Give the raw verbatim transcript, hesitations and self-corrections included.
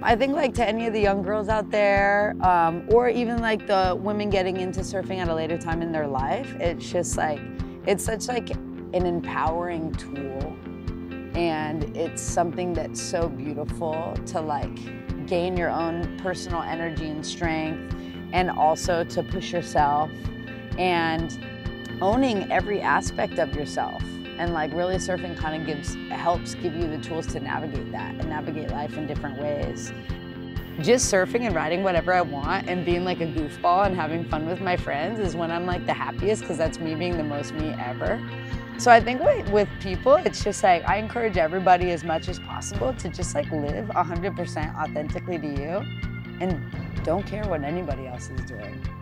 I think like to any of the young girls out there, um, or even like the women getting into surfing at a later time in their life, it's just like, it's such like an empowering tool. And it's something that's so beautiful to like gain your own personal energy and strength, and also to push yourself and owning every aspect of yourself. And like really surfing kind of gives, helps give you the tools to navigate that and navigate life in different ways. Just surfing and riding whatever I want and being like a goofball and having fun with my friends is when I'm like the happiest, because that's me being the most me ever. So I think with, with people, it's just like, I encourage everybody as much as possible to just like live one hundred percent authentically to you and don't care what anybody else is doing.